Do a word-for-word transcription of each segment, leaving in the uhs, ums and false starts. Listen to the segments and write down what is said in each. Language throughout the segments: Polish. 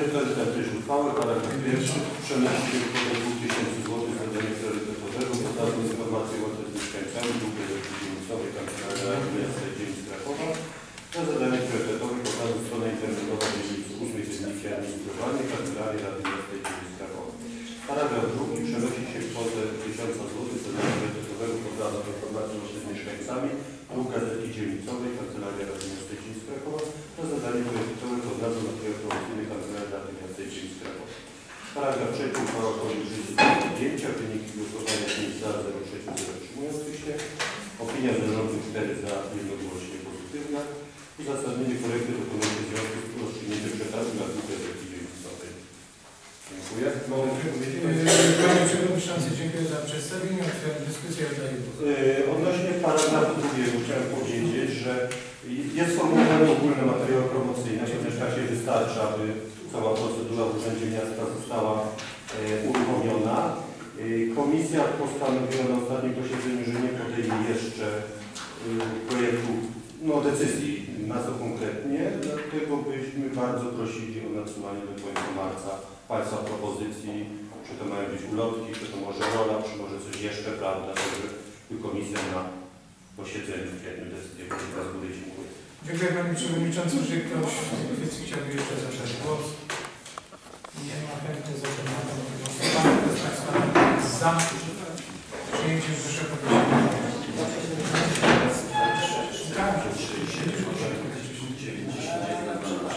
Prezydent też uchwałę, paragraf pierwszy, przenosi się kwotę dwóch tysięcy złotych za zadanie priorytetowego, podano informację łącznie z mieszkańcami dróg dzielnicowej Kancelarii Rady Miasta i Dzielnic Krakowa. Za zadanie priorytetowe podano stronę internetową dzielnicy ósmej Techniki Administrowania Kancelarii Rady Miasta i Dzielnic Krakowa. Paragraf drugi, przenosi się kwotę tysiąc złotych za zadanie priorytetowego, podano informację łącznie z mieszkańcami dróg Gazety Dzielnicowej Kancelarii Rady Miasta i Dzielnic Krakowa. Za zadanie priorytetowe podano materiał promocyjny Kancelarii Rady Miasta i Dzielnic Krakowa. Paragraf trzeci, uchwała wchodzi w życie zdjęcia, wyniki głosowania pięć za, zero przeciw, zero wstrzymujących się. Opinia zarządu cztery za, jednogłośnie pozytywna. Uzasadnienie projektu dokumentu w związku z rozstrzygnięciem przetargu na dróg Gazety Dzielnicowej. Dziękuję. Panie Przewodniczący, dziękuję za przedstawienie. Otwieram dyskusję. Odnośnie paragrafu drugiego chciałem powiedzieć, że jest sformułowany ogólny materiał promocyjny, chociaż tak się wystarczy, aby cała procedura w Urzędzie Miasta została e, uruchomiona. E, komisja postanowiła na ostatnim posiedzeniu, że nie podejmie jeszcze e, projektu, no decyzji na co konkretnie, dlatego byśmy bardzo prosili o nadsyłanie do końca marca Państwa propozycji, czy to mają być ulotki, czy to może rola, czy może coś jeszcze, prawda, żeby komisja na posiedzeniu w kwietniu decyzję. Teraz góry dziękuję. Dziękuję Panie Przewodniczący. Czy ktoś chciałby jeszcze zabrać głos? Nie ma chętnych, zaczynamy głosowania. Kto z Państwa jest za przyjęciem wyższego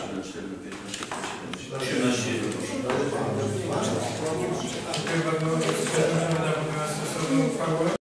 posiedzenia?